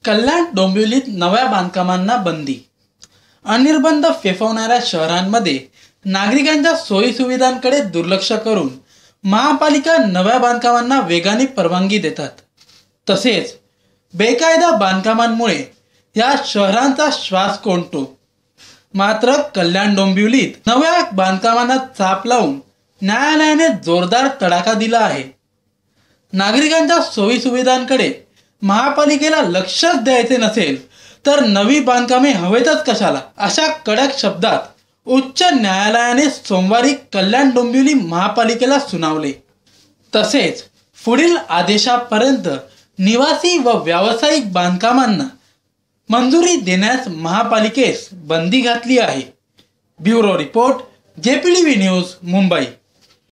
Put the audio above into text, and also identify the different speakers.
Speaker 1: कल्याण डोंबिवलीत नव्या बांधकामांना बंदी. अनिर्बंध फेफवणाऱ्या शहरांमध्ये नागरिकांच्या सोयीसुविधांकडे दुर्लक्ष करून महापालिका नव्या बांधकामांना वेगाने परवानगी देतात. तसेच बेकायदा बांधकामांमुळे या शहरांचा श्वास कोंडतो. मात्र कल्याण डोंबिवलीत नव्या बांधकामांना चाप लावून न्यायालयाने जोरदार तडाखा दिला आहे. नागरिकांच्या सोयीसुविधांकडे महापालिकेला लक्षच द्यायचे नसेल तर नवी बांधकामे हवेतच कशाला, अशा कडक शब्दात उच्च न्यायालयाने सोमवारी कल्याण डोंबिवली महापालिकेला सुनावले. तसेच पुढील आदेशापर्यंत निवासी व व्यावसायिक बांधकामांना मंजुरी देण्यास महापालिकेस बंदी घातली आहे. Bureau report, JPTV news, Mumbai.